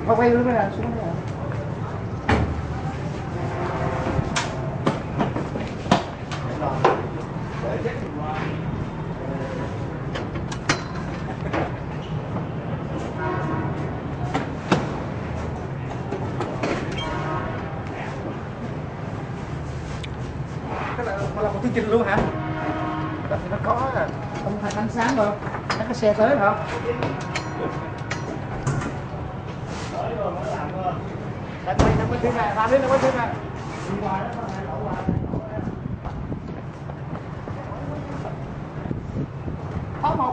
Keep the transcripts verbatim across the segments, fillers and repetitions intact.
Không quay luôn là xuống rồi. Cái là, là một chương trình luôn hả? Nó có à. Không phải ánh sáng đâu. Nó có xe tới không? Tới rồi mới làm thôi. Đánh đi, đánh đi này, làm đi, đánh đi này. Đi qua đó có thể đổ qua. Có một.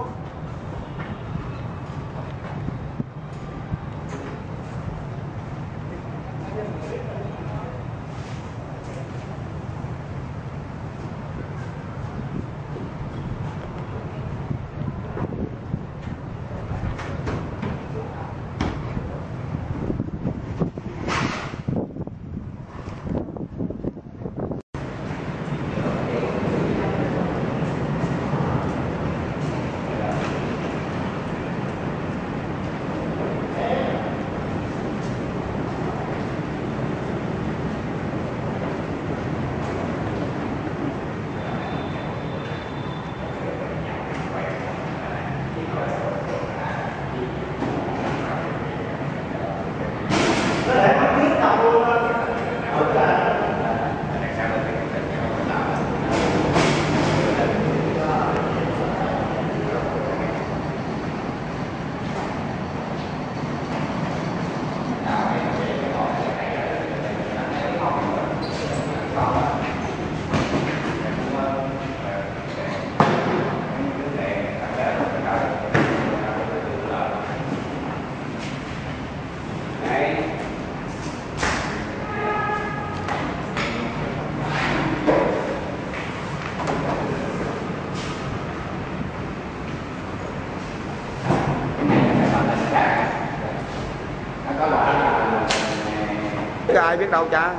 Ai biết đâu cha.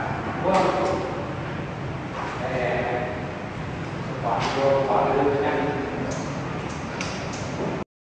Hãy subscribe cho kênh Ghiền Mì Gõ để không bỏ lỡ những video hấp dẫn.